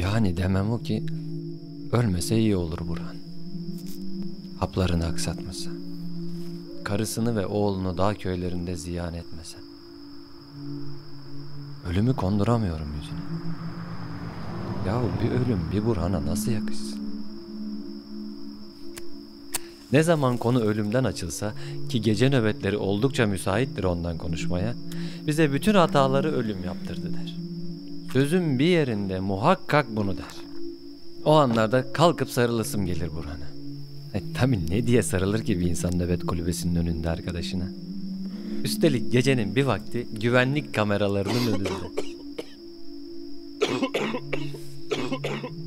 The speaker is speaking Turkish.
Yani demem o ki ölmese iyi olur Burhan. Haplarını aksatmasa. Karısını ve oğlunu dağ köylerinde ziyan etmese. Ölümü konduramıyorum yüzüne. Yahu bir ölüm bir Burhan'a nasıl yakışsın? Ne zaman konu ölümden açılsa ki gece nöbetleri oldukça müsaittir ondan konuşmaya, bize bütün hataları ölüm yaptırdı der. Sözün bir yerinde muhakkak bunu der. O anlarda kalkıp sarılasım gelir Burhan'a. Tabii ne diye sarılır ki bir insan nöbet kulübesinin önünde arkadaşına? Üstelik gecenin bir vakti güvenlik kameralarının önünde.